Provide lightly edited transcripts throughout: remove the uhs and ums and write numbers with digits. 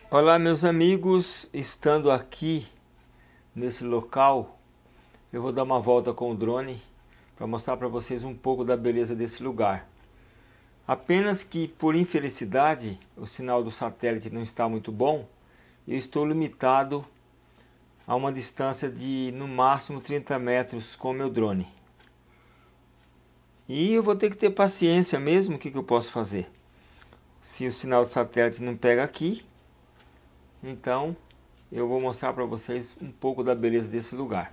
Olá, meus amigos, estando aqui nesse local, eu vou dar uma volta com o drone para mostrar para vocês um pouco da beleza desse lugar. Apenas que, por infelicidade, o sinal do satélite não está muito bom, eu estou limitado a uma distância de no máximo 30 metros com o meu drone. E eu vou ter que ter paciência mesmo. O que eu posso fazer? Se o sinal do satélite não pega aqui, então eu vou mostrar para vocês um pouco da beleza desse lugar.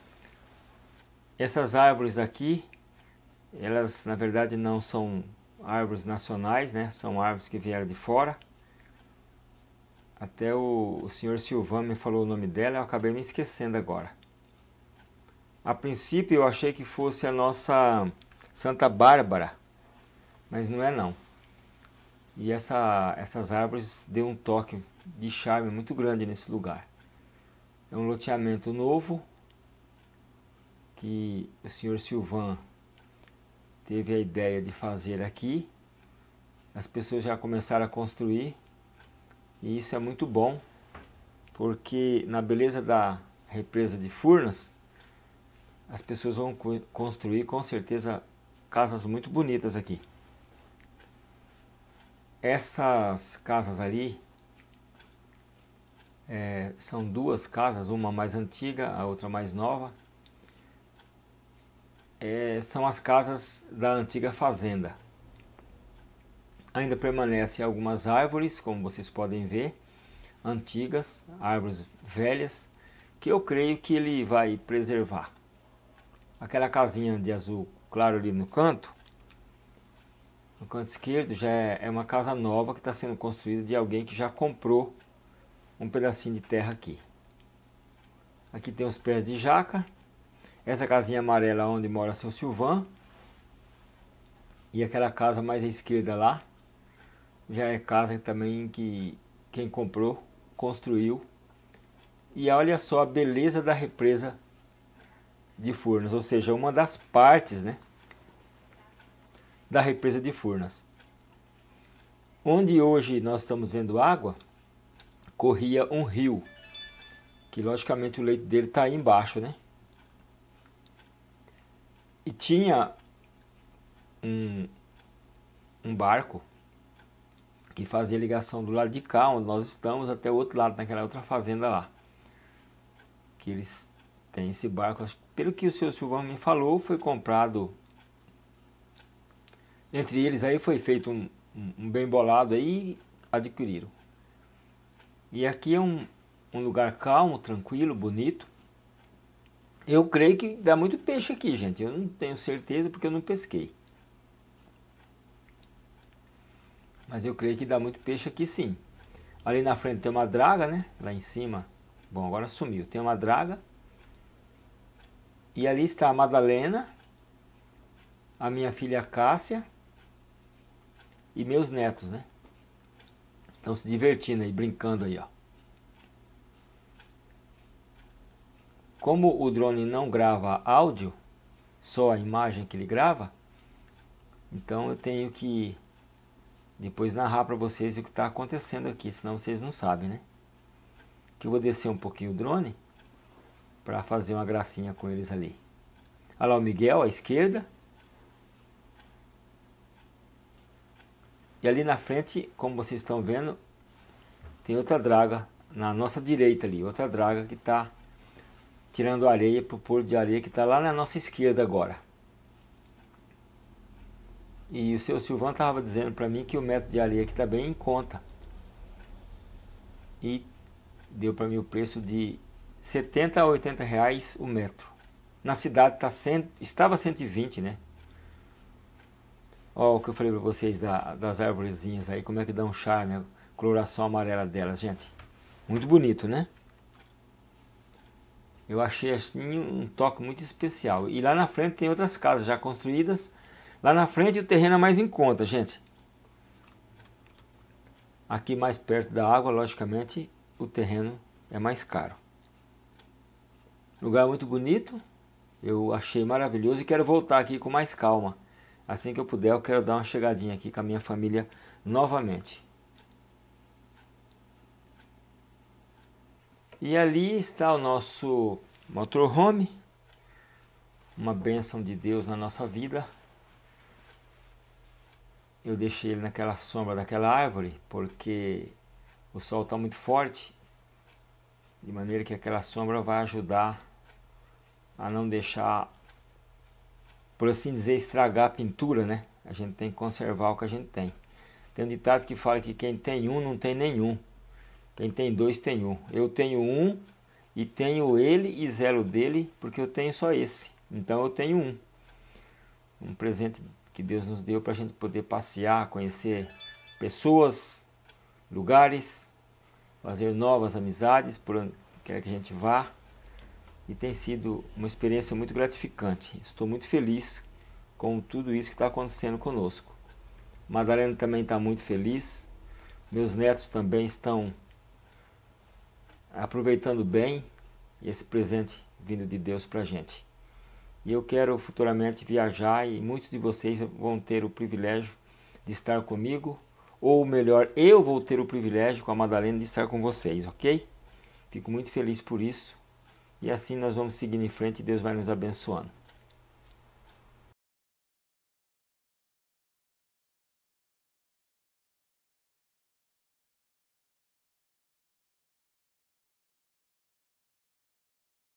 Essas árvores aqui, elas na verdade não são árvores nacionais, né? São árvores que vieram de fora. Até o senhor Silvan me falou o nome dela, eu acabei me esquecendo agora. A princípio eu achei que fosse a nossa Santa Bárbara, mas não é não. E essas árvores deu um toque de charme muito grande nesse lugar. É um loteamento novo que o senhor Silvan teve a ideia de fazer aqui. As pessoas já começaram a construir e isso é muito bom, porque na beleza da represa de Furnas as pessoas vão construir com certeza casas muito bonitas aqui. Essas casas ali são duas casas, uma mais antiga, a outra mais nova. São as casas da antiga fazenda. Ainda permanecem algumas árvores, como vocês podem ver, antigas, árvores velhas, que eu creio que ele vai preservar. Aquela casinha de azul claro ali no canto esquerdo, já é uma casa nova que está sendo construída de alguém que já comprou um pedacinho de terra aqui. Aqui tem os pés de jaca. Essa casinha amarela onde mora seu Silvan. E aquela casa mais à esquerda lá, já é casa também que quem comprou, construiu. E olha só a beleza da represa de Furnas, ou seja, uma das partes, né, da represa de Furnas. Onde hoje nós estamos vendo água, corria um rio, que logicamente o leito dele está aí embaixo, né? E tinha um barco que fazia ligação do lado de cá, onde nós estamos, até o outro lado, naquela outra fazenda lá. Que eles têm esse barco, pelo que o seu Silvão me falou, foi comprado. Entre eles aí foi feito um bem bolado aí, adquiriram. E aqui é um lugar calmo, tranquilo, bonito. Eu creio que dá muito peixe aqui, gente. Eu não tenho certeza porque eu não pesquei. Mas eu creio que dá muito peixe aqui sim. Ali na frente tem uma draga, né? Lá em cima. Bom, agora sumiu. Tem uma draga. E ali está a Madalena, a minha filha Cássia e meus netos, né? Estão se divertindo aí, brincando aí, ó. Como o drone não grava áudio, só a imagem que ele grava, então eu tenho que depois narrar para vocês o que está acontecendo aqui, senão vocês não sabem, né? Que eu vou descer um pouquinho o drone para fazer uma gracinha com eles ali. Olha lá o Miguel à esquerda. E ali na frente, como vocês estão vendo, tem outra draga na nossa direita ali. Outra draga que está tirando areia para o porto de areia que está lá na nossa esquerda agora. E o seu Silvão estava dizendo para mim que o metro de areia aqui está bem em conta. E deu para mim o preço de 70 a 80 reais o metro. Na cidade estava 120, né? Olha o que eu falei para vocês das arvorezinhas aí, como é que dá um charme, a coloração amarela delas, gente. Muito bonito, né? Eu achei assim um toque muito especial. E lá na frente tem outras casas já construídas. Lá na frente o terreno é mais em conta, gente. Aqui mais perto da água, logicamente, o terreno é mais caro. Lugar muito bonito. Eu achei maravilhoso e quero voltar aqui com mais calma. Assim que eu puder, eu quero dar uma chegadinha aqui com a minha família novamente. E ali está o nosso motorhome, uma bênção de Deus na nossa vida. Eu deixei ele naquela sombra daquela árvore porque o sol está muito forte, de maneira que aquela sombra vai ajudar a não deixar, por assim dizer, estragar a pintura, né? A gente tem que conservar o que a gente tem. Tem um ditado que fala que quem tem um não tem nenhum. Quem tem dois tem um. Eu tenho um e tenho ele e zelo dele porque eu tenho só esse. Então eu tenho um. Um presente que Deus nos deu para a gente poder passear, conhecer pessoas, lugares, fazer novas amizades por onde quer que a gente vá. E tem sido uma experiência muito gratificante. Estou muito feliz com tudo isso que está acontecendo conosco. Madalena também está muito feliz. Meus netos também estão aproveitando bem esse presente vindo de Deus para a gente. E eu quero futuramente viajar e muitos de vocês vão ter o privilégio de estar comigo, ou melhor, eu vou ter o privilégio com a Madalena de estar com vocês, ok? Fico muito feliz por isso e assim nós vamos seguindo em frente e Deus vai nos abençoando.